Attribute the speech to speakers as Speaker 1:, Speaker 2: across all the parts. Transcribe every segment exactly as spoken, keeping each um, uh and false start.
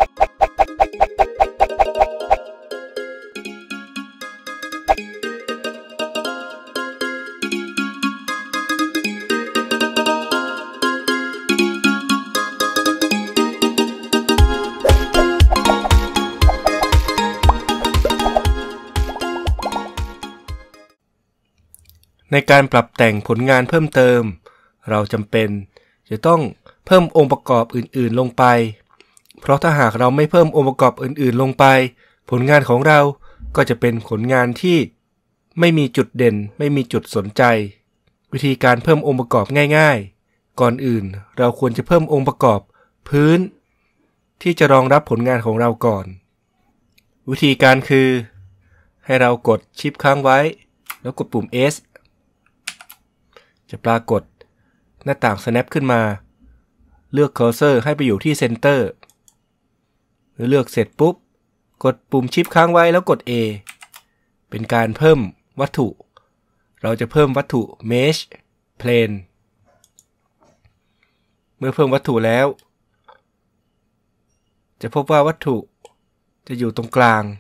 Speaker 1: ในการปรับแต่งผลงานเพิ่มเติมเราจำเป็นจะต้องเพิ่มองค์ประกอบอื่นๆลงไปเพราะถ้าหากเราไม่เพิ่มองค์ประกอบอื่นๆลงไปผลงานของเราก็จะเป็นผลงานที่ไม่มีจุดเด่นไม่มีจุดสนใจวิธีการเพิ่มองค์ประกอบง่ายๆก่อนอื่นเราควรจะเพิ่มองค์ประกอบพื้นที่จะรองรับผลงานของเราก่อนวิธีการคือให้เรากดชิปค้างไว้แล้วกดปุ่ม Sจะปรากฏหน้าต่าง snap ขึ้นมาเลือก cursor ให้ไปอยู่ที่ center เลือกเสร็จปุ๊บกดปุ่มชิปค้างไว้แล้วกด A เป็นการเพิ่มวัตถุเราจะเพิ่มวัตถุ mesh plane เมื่อเพิ่มวัตถุแล้วจะพบว่าวัตถุจะอยู่ตรงกลาง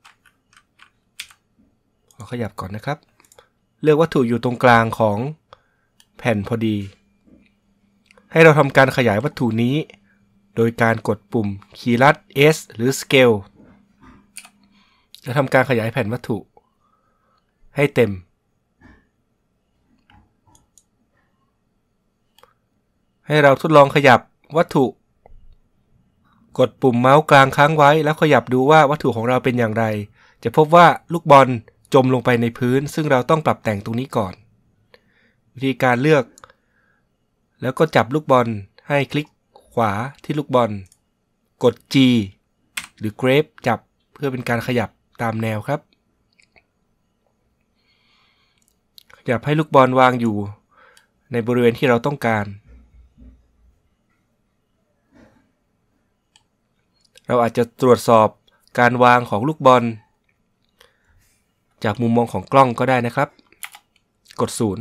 Speaker 1: ขอขยับก่อนนะครับเลือกวัตถุอยู่ตรงกลางของแผ่นพอดีให้เราทำการขยายวัตถุนี้โดยการกดปุ่มคีย์ลัด S หรือ Scale จะทำการขยายแผ่นวัตถุให้เต็มให้เราทดลองขยับวัตถุกดปุ่มเมาส์กลางค้างไว้แล้วขยับดูว่าวัตถุของเราเป็นอย่างไรจะพบว่าลูกบอลจมลงไปในพื้นซึ่งเราต้องปรับแต่งตรงนี้ก่อนวิธีการเลือกแล้วก็จับลูกบอลให้คลิกขวาที่ลูกบอลกด G หรือ Grab จับเพื่อเป็นการขยับตามแนวครับขยับให้ลูกบอลวางอยู่ในบริเวณที่เราต้องการเราอาจจะตรวจสอบการวางของลูกบอลจากมุมมองของกล้องก็ได้นะครับกดศูนย์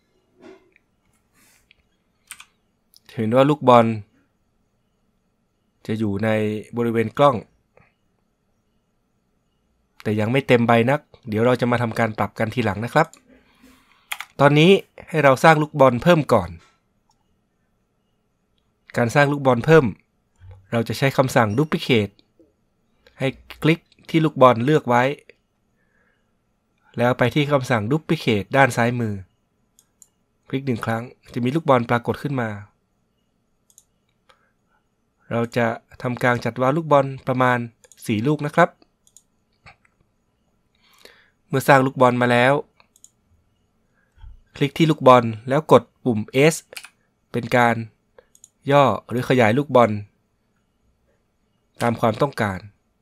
Speaker 1: เห็นว่าลูกบอลจะอยู่ในบริเวณกล้องแต่ยังไม่เต็มใบนักเดี๋ยวเราจะมาทำการปรับกันทีหลังนะครับตอนนี้ให้เราสร้างลูกบอลเพิ่มก่อนการสร้างลูกบอลเพิ่มเราจะใช้คำสั่ง Duplicate ให้คลิกที่ลูกบอลเลือกไว้แล้วไปที่คำสั่ง Duplicate ด้านซ้ายมือคลิกหนึ่งครั้งจะมีลูกบอลปรากฏขึ้นมาเราจะทำการจัดวางลูกบอลประมาณสี่ลูกนะครับเมื่อสร้างลูกบอลมาแล้วคลิกที่ลูกบอลแล้วกดปุ่ม S เป็นการย่อหรือขยายลูกบอลตามความต้องการ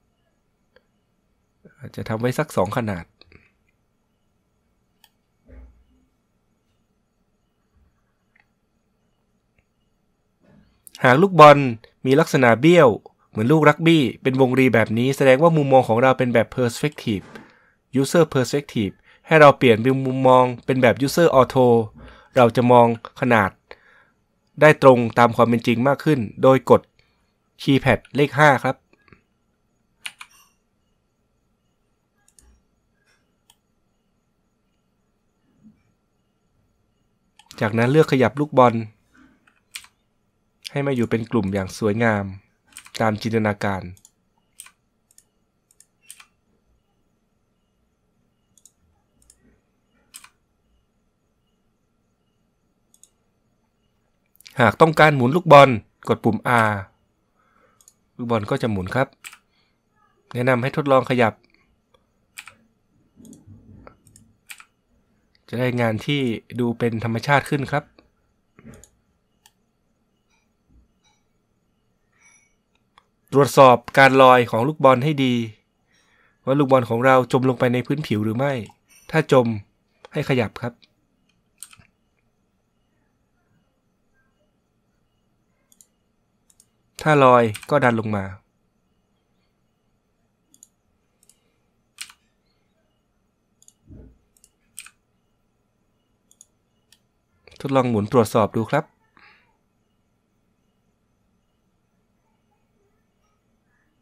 Speaker 1: อาจจะทำไว้สักสองขนาดหากลูกบอลมีลักษณะเบี้ยวเหมือนลูกรักบี้เป็นวงรีแบบนี้แสดงว่ามุมมองของเราเป็นแบบ perspective user perspective ให้เราเปลี่ยนเป็นมุมมองเป็นแบบ user auto เราจะมองขนาดได้ตรงตามความเป็นจริงมากขึ้นโดยกดคีย์แพดเลขห้าครับจากนั้นเลือกขยับลูกบอลให้มาอยู่เป็นกลุ่มอย่างสวยงามตามจินตนาการหากต้องการหมุนลูกบอลกดปุ่ม R ลูกบอลก็จะหมุนครับแนะนำให้ทดลองขยับจะได้งานที่ดูเป็นธรรมชาติขึ้นครับตรวจสอบการลอยของลูกบอลให้ดีว่าลูกบอลของเราจมลงไปในพื้นผิวหรือไม่ถ้าจมให้ขยับครับถ้าลอยก็ดันลงมาทดลองหมุนตรวจสอบดูครับ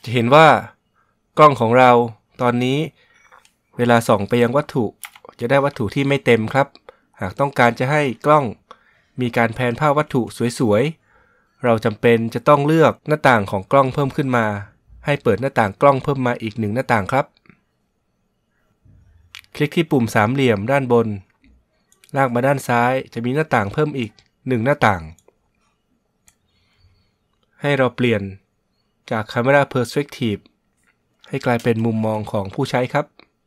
Speaker 1: จะเห็นว่ากล้องของเราตอนนี้เวลาส่องไปยังวัตถุจะได้วัตถุที่ไม่เต็มครับหากต้องการจะให้กล้องมีการแพนภาพวัตถุสวยๆเราจำเป็นจะต้องเลือกหน้าต่างของกล้องเพิ่มขึ้นมาให้เปิดหน้าต่างกล้องเพิ่มมาอีกหนึ่งหน้าต่างครับคลิกที่ปุ่มสามเหลี่ยมด้านบนลากมาด้านซ้ายจะมีหน้าต่างเพิ่มอีกหนึ่งหน้าต่างให้เราเปลี่ยนจาก Camera Perspective ให้กลายเป็นมุมมองของผู้ใช้ครับ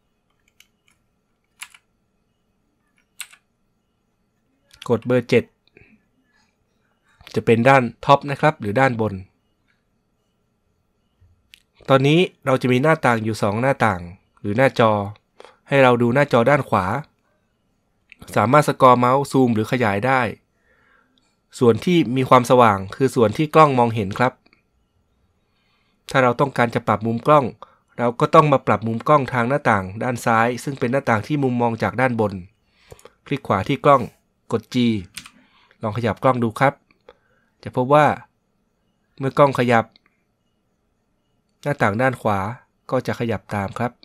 Speaker 1: กดเบอร์เจ็ดจะเป็นด้านท็อปนะครับหรือด้านบนตอนนี้เราจะมีหน้าต่างอยู่สองหน้าต่างหรือหน้าจอให้เราดูหน้าจอด้านขวาสามารถสกอร์เมาส์ซูมหรือขยายได้ส่วนที่มีความสว่างคือส่วนที่กล้องมองเห็นครับถ้าเราต้องการจะปรับมุมกล้องเราก็ต้องมาปรับมุมกล้องทางหน้าต่างด้านซ้ายซึ่งเป็นหน้าต่างที่มุมมองจากด้านบนคลิกขวาที่กล้องกด G ลองขยับกล้องดูครับจะพบว่าเมื่อกล้องขยับหน้าต่างด้านขวาก็จะขยับตามครับ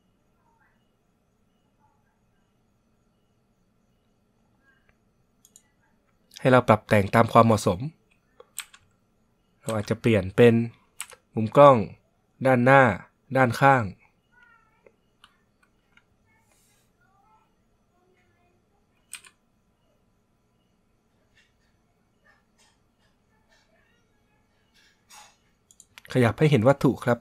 Speaker 1: ให้เราปรับแต่งตามความเหมาะสมเราอาจจะเปลี่ยนเป็นมุมกล้องด้านหน้าด้านข้างขยับให้เห็นวัตถุครับ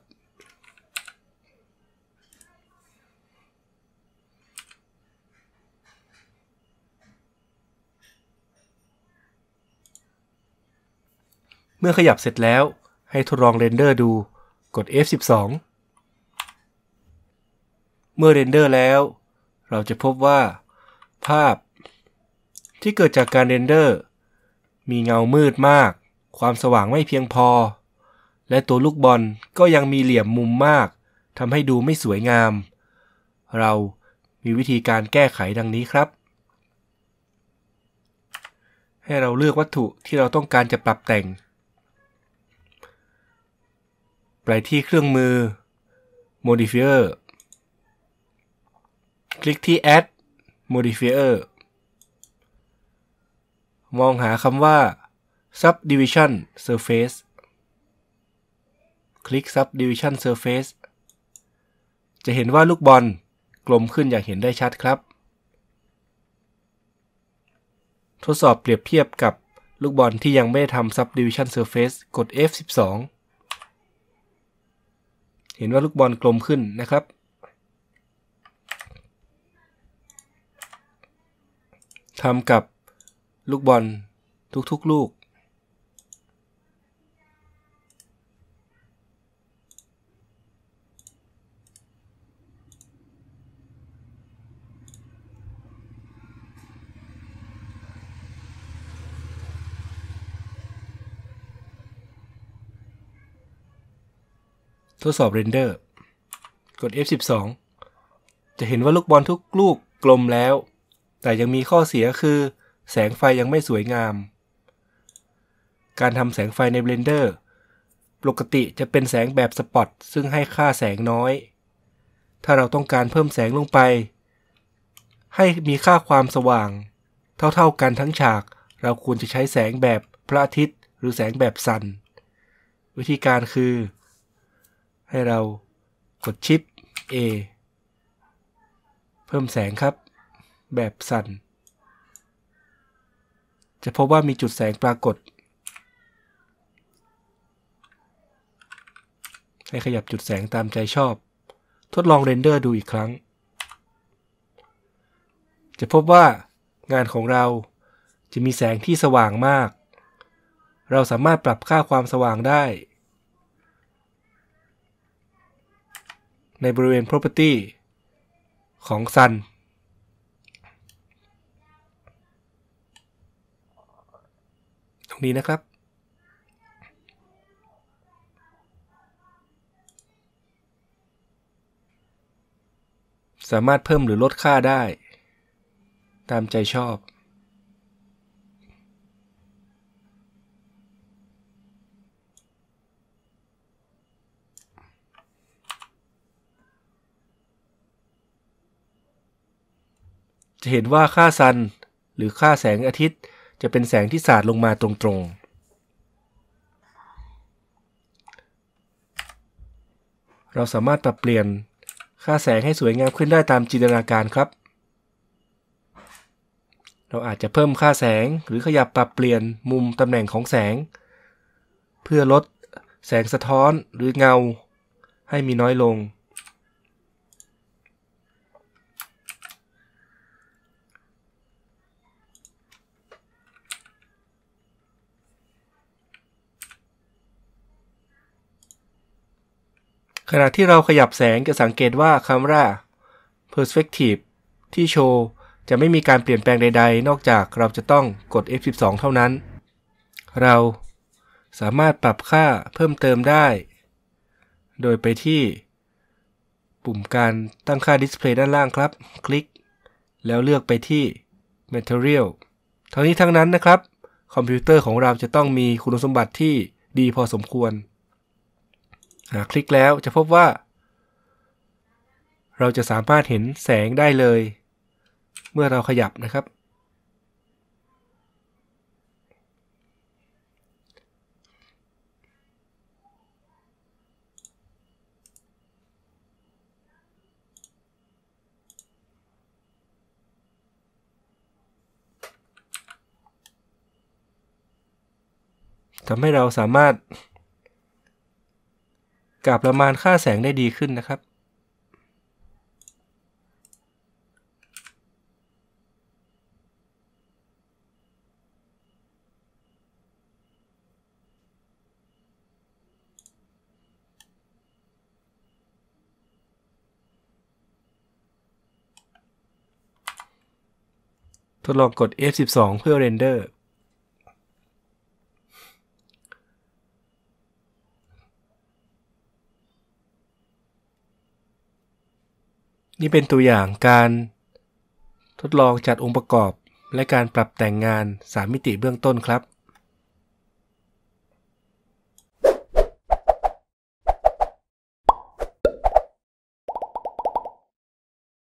Speaker 1: เมื่อขยับเสร็จแล้วให้ทดลองเรนเดอร์ดูกด เอฟ สิบสอง เมื่อเรนเดอร์แล้วเราจะพบว่าภาพที่เกิดจากการเรนเดอร์มีเงามืดมากความสว่างไม่เพียงพอและตัวลูกบอลก็ยังมีเหลี่ยมมุมมากทำให้ดูไม่สวยงามเรามีวิธีการแก้ไขดังนี้ครับให้เราเลือกวัตถุที่เราต้องการจะปรับแต่งไปที่เครื่องมือ Modifier คลิกที่ Add Modifier มองหาคำว่า Subdivision Surface คลิก Subdivision Surface จะเห็นว่าลูกบอลกลมขึ้นอย่างเห็นได้ชัดครับทดสอบเปรียบเทียบกับลูกบอลที่ยังไม่ได้ทำ Subdivision Surface กด เอฟ สิบสอง เห็นว่าลูกบอลกลมขึ้นนะครับทำกับลูกบอลทุกๆลูกทดสอบเรนเดอร์กด เอฟ สิบสอง จะเห็นว่าลูกบอลทุกลูกกลมแล้วแต่ยังมีข้อเสียคือแสงไฟยังไม่สวยงามการทำแสงไฟใน Blender ปกติจะเป็นแสงแบบสปอตซึ่งให้ค่าแสงน้อยถ้าเราต้องการเพิ่มแสงลงไปให้มีค่าความสว่างเท่าๆกันทั้งฉากเราควรจะใช้แสงแบบพระอาทิตย์หรือแสงแบบซันวิธีการคือให้เรากดชิป A เพิ่มแสงครับแบบซันจะพบว่ามีจุดแสงปรากฏให้ขยับจุดแสงตามใจชอบทดลองเรนเดอร์ดูอีกครั้งจะพบว่างานของเราจะมีแสงที่สว่างมากเราสามารถปรับค่าความสว่างได้ในบริเวณ property ของ Sun ตรงนี้นะครับสามารถเพิ่มหรือลดค่าได้ตามใจชอบจะเห็นว่าค่าซันหรือค่าแสงอาทิตย์จะเป็นแสงที่สาดลงมาตรงๆเราสามารถปรับเปลี่ยนค่าแสงให้สวยงามขึ้นได้ตามจินตนาการครับเราอาจจะเพิ่มค่าแสงหรือขยับปรับเปลี่ยนมุมตำแหน่งของแสงเพื่อลดแสงสะท้อนหรือเงาให้มีน้อยลงขณะที่เราขยับแสงจะสังเกตว่าคำว่า perspective ที่โชว์จะไม่มีการเปลี่ยนแปลงใดๆนอกจากเราจะต้องกด เอฟ สิบสอง เท่านั้นเราสามารถปรับค่าเพิ่มเติมได้โดยไปที่ปุ่มการตั้งค่า Display ด้านล่างครับคลิกแล้วเลือกไปที่ Material ทั้งนี้ทั้งนั้นนะครับคอมพิวเตอร์ของเราจะต้องมีคุณสมบัติที่ดีพอสมควรหากคลิกแล้วจะพบว่าเราจะสามารถเห็นแสงได้เลยเมื่อเราขยับนะครับทำให้เราสามารถกะประมาณค่าแสงได้ดีขึ้นนะครับทดลองกด เอฟ สิบสอง เพื่อเรนเดอร์นี่เป็นตัวอย่างการทดลองจัดองค์ประกอบและการปรับแต่งงานสามมิติเบื้องต้นครับ